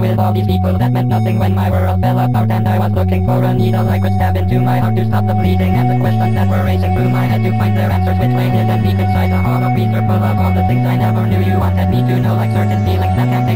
with all these people that meant nothing when my world fell apart, and I was looking for a needle I could stab into my heart to stop the bleeding, and the questions that were racing through my head to find their answers which lay hidden deep inside the hollow Wispher, full of all the things I never knew you wanted me to know, like certain feelings that can't